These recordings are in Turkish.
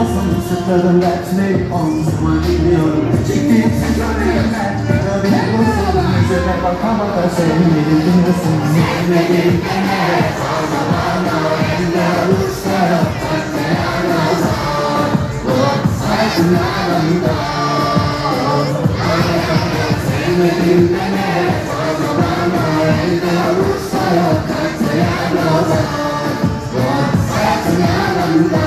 biliyorsun, sırtlarım dertleri omzuma gidiyorum. Çektiğim sırlarımlar biliyorsun, yüzüme bakamadan sevmedi diyorsun. Sevmediğim kendime sorma bana, elde olursa hayatın yanımda. Sevmediğim kendime sorma bana, elde olursa hayatın yanımda. Hayatın yanımda.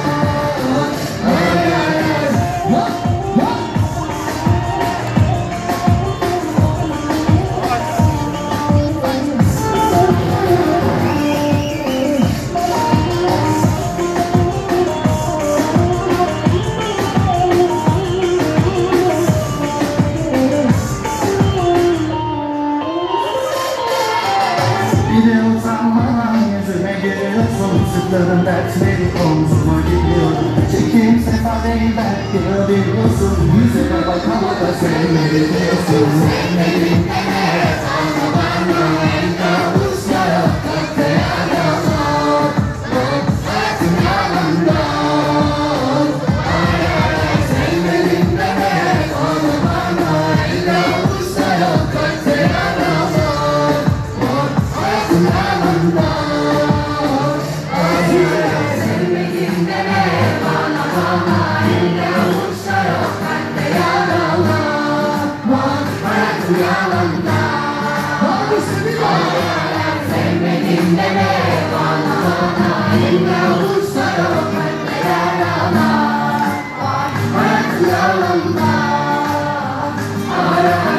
Bir de utanmadan yüzüme geliyorsun, sırtlarım dertleri omzuma gidiyorum. Çekim sefadeyi belki biliyorsun, yüzüme bakamadan sevmedi diyorsun. Sevmediğim kendime sorma bana, elde olursa kalpte yaramam. Hayatın yanımda. Sevmediğim kendime sorma bana, elde olursa kalpte yaramam. Sevmediğim deme bana bana, elde olursa yok kalpte yarala. Hayatım yanımda. Sevmediğim deme bana bana, elde olursa yok kalpte yarala. Hayatım yanımda.